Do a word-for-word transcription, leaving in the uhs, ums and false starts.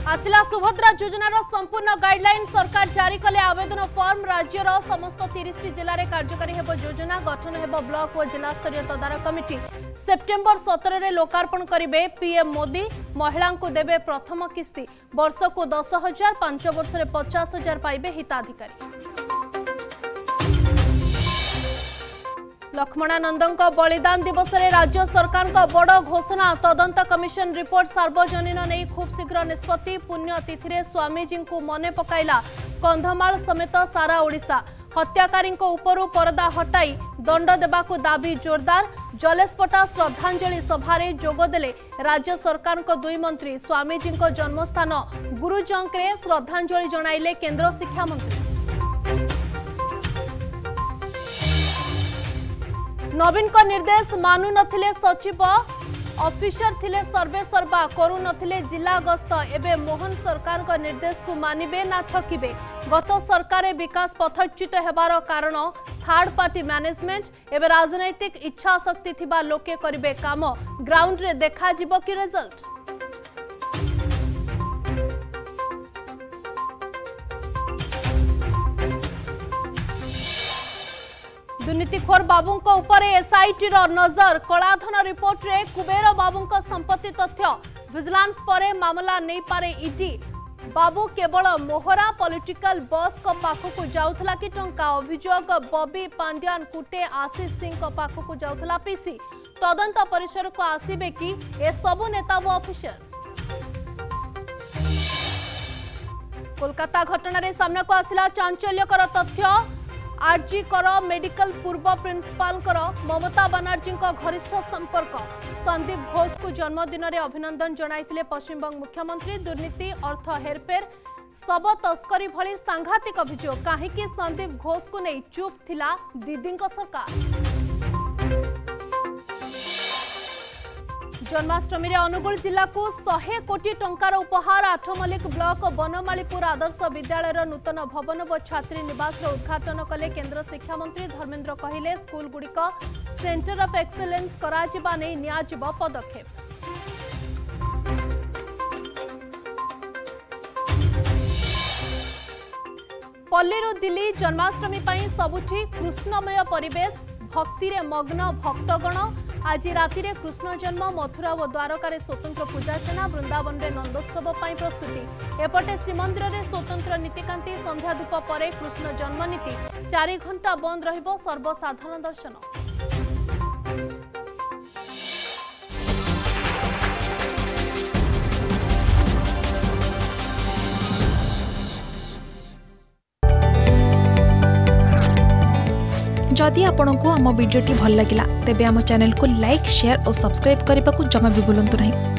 आसिला सुभद्रा योजनार संपूर्ण गाइडलाइन सरकार जारी कले आवेदन फॉर्म राज्यर समस्त तीस जिले में कार्यकारी हेब योजना गठन हेब ब्लॉक और जिला स्तरीय तदारख कमिटी सेप्टेम्बर सत्रह रे लोकार्पण करेंगे पीएम मोदी महिला को देवे प्रथम किस्ती वर्ष को दस हजार पांच वर्ष में पचास हजार पाइबे हिताधिकारी। लक्ष्मणानंद बलिदान दिवस में राज्य सरकार का बड़ घोषणा तदंत कमिशन रिपोर्ट सार्वजनीन नहीं खूब शीघ्र निष्पत्ति पुण्यतिथि स्वामीजी को मने पकाइला कंधमाल समेत सारा ओडिशा हत्याकारी उपरू परदा हटाई दंड देबाकू दाबी जोरदार जलेशपटा श्रद्धांजलि सभारे जोगदेले राज्य सरकार को दुई मंत्री स्वामीजी जन्मस्थान गुरुजंकरे श्रद्धांजलि जणाइले केंद्र शिक्षा मंत्री। नवीन को निर्देश मानु नथिले सचिव ऑफिसर थिले सर्वे सर्वा करू नथिले जिला गस्त एबे मोहन सरकार को निर्देश को मानिबे ना ठकिबे गत सरकार विकास पथच्युत हेबार कारण थर्ड पार्टी मैनेजमेंट एबे राजनैतिक इच्छा शक्ति थिबा लोके करिबे काम ग्राउंड रे देखा जिवो कि रिजल्ट। दुर्नीतिखोर बाबू एसआईटी नजर कलाधन रिपोर्ट रे कुबेर बाबू संपत्ति तथ्य विजिलेंस पर मामला नहीं पारे ईडी बाबू केवल मोहरा पॉलिटिकल बस को पाखक जाउथला कि टंका अभियोग बॉबी पांड्यान कुटे आशीष सिंह को पाखक जाउथला पीसी तदंत परिसर को आसीबे कि ए सबु नेता वो ऑफिसर। कोलकाता घटना रे सामना को आसिला चांचल्यकर तथ्य आरजी कर मेडिकल पूर्व प्रिंसिपाल ममता बनर्जी घनिष्ठ संपर्क संदीप घोष को जन्मदिन में अभिनंदन जणाइथिले पश्चिमबंग मुख्यमंत्री दुर्नीति अर्थ हेरफेर शव तस्करी भली सांघातिक अभियोग कहीं संदीप घोष को नहीं चुप थिला दीदी सरकार। जन्माष्टमी अनुगुल जिला को सौ कोटी टंकार उपहार आठमल्लिक ब्लॉक बनमालीपुर आदर्श विद्यालय नूतन भवन व छात्री निवास उद्घाटन कले केंद्र शिक्षा मंत्री धर्मेंद्र कहिले स्कूल गुड़िक सेंटर ऑफ एक्सीलेंस कराजिबा नै नियाजिब पदक्षेप। पल्लीरू दिल्ली जन्माष्टमी पई सबुठी कृष्णमय परिवेश भक्ति रे मग्न भक्तगण आज राति रे कृष्ण जन्म मथुरा और द्वारका स्वतंत्र पूजार्चना वृंदावन रे नंदोत्सव पाई प्रस्तुति एपटे श्रीमंदिर रे स्वतंत्र नीतिकांति संध्या धूप परे कृष्ण जन्म नीति चारि घंटा बंद रहिबो सर्वसाधारण दर्शन। जदि आपंक आम भिडी भल लगा तेब आम चैनल को लाइक शेयर और सब्सक्राइब करने को जमा भी भूलु नहीं।